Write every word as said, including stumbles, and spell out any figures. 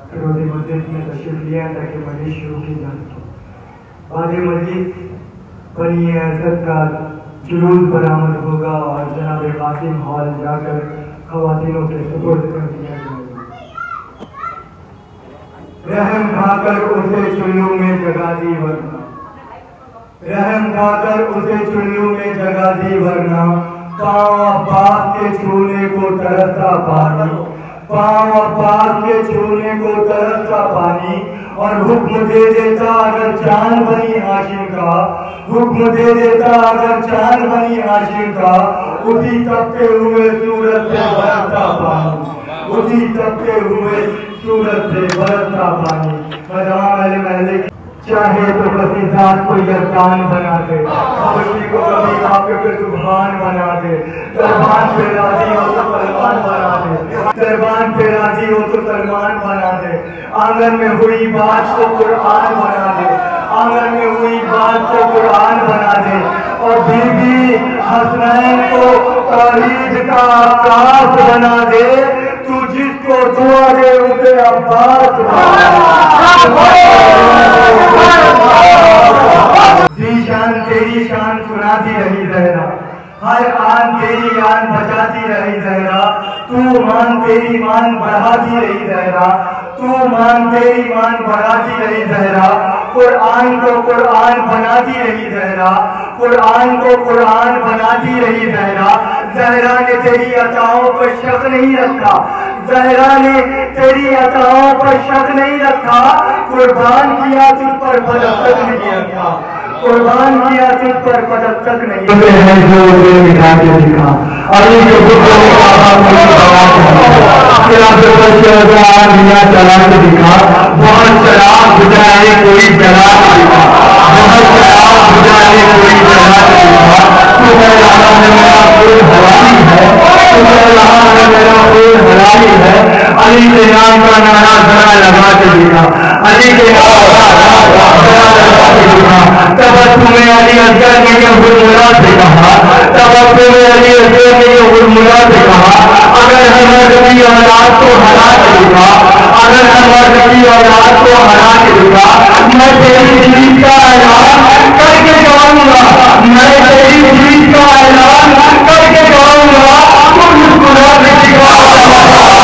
فیروز مسجد میں تشریف لیا تاکہ مجلس شروع کی جائے۔ بعد مسجد بنی عزت کا جلوس برآمد ہوگا اور جناب قاسم ہال جا کر خواتینوں کے سپرد کر دیا جائے گا۔ رحم کھا کر اسے چلو میں جگا دی ورنہ، رحم کھا کر اسے چلو میں جگا دی ورنہ، پاؤں عباس کے چھونے کو ترستا پانی، پاؤں عباس کے چھونے کو ترستا پانی، اور حکم دے دیتا اگر جان بنی ہاشم کا، حکم دے دیتا اگر جان بنی ہاشم کا، اسی تپتے ہوئے سورج سے برستا پانی، اسی تپتے ہوئے سورج سے برستا پانی۔ تمام اہل محلے چاہے تو کسی ذات کو یزدان بنا دے، حبشی کو کبھی آپ کے سبحان بنا دے، دربان پہ راضی ہو تو سلمان بنا دے، دربان پہ راضی ہو تو سلمان بنا دے، آنگن میں ہوئی بات کو قرآن بنا دے، آنگن میں ہوئی بات کو قرآن بنا دے، اور بی بی حسنین کو توحید کا عکاس بنا دے، تو جس کو دعا دے اسے عباس شان تیری شان سناتی رہی زہرا، ہر آن تیری آن بچاتی رہی زہرا، تو مان تیری مان بڑھاتی رہی زہرا، تو مان تیری مان بڑھاتی رہی زہرا، قرآن کو قرآن بناتی رہی زہرا، قرآن کو قرآن بناتی رہی زہرا۔ زہرا نے تیری عطاؤں پر شک نہیں رکھا، زہرا نے تیری عطاؤں پر شک نہیں رکھا، قربان کیا تجھ پر پلک تک نہیں رکھا، قربان کیا تجھ پر پلک تک نہیں رکھا۔ جو اسے مٹھا کے دکھا، علی کے بکروں میں آبا کوئی بات ہے، خلاف پر شہزاد دنیا چلا کے دکھا، بہت شراب بجائے کوئی جلا کے دکھا، بہت شراب بجائے کوئی جلا کے دکھا، تو کہہ رہا ہے میرا خون حلالی ہے، تو کہہ رہا ہے میرا خون حلالی ہے، علی کے نام کا نعرہ ذرا لگا کے دکھا، علی کے نام کا نعرہ ذرا لگا کے دکھا۔ تبسم علی اصغر نے یہ حرملا سے کہا، تبسم علی اصغر نے یہ حرملا سے کہا، اگر ہمارے کی اولاد کو ہرا کے دکھا، اگر ہمارے کی اولاد کو ہرا کے دکھا، میں تیری جیت کا اعلان کر کے جاؤں گا، میں تیری جیت کا اعلان کر کے جاؤں گا، تو مسکرا کے دکھا۔